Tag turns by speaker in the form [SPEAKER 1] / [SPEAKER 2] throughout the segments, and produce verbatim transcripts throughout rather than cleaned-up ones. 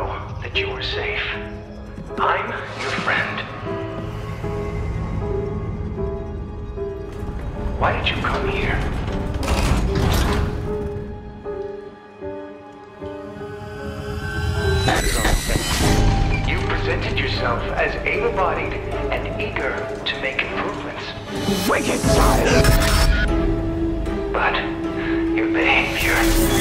[SPEAKER 1] that you are safe. I'm your friend. Why did you come here? You presented yourself as able-bodied and eager to make improvements.
[SPEAKER 2] Wicked child!
[SPEAKER 1] But your behavior...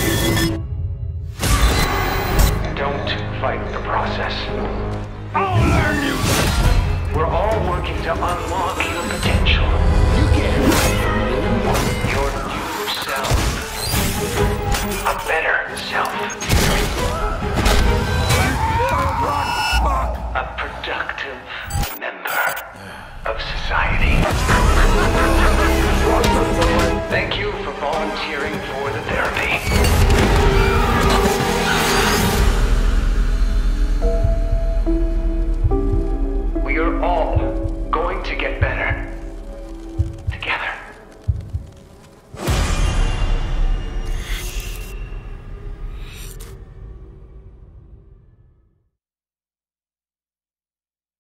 [SPEAKER 1] Don't fight the process.
[SPEAKER 2] I'll learn you!
[SPEAKER 1] We're all working to unlock your potential.
[SPEAKER 2] You can't hide from me.
[SPEAKER 1] Your new self. A better self.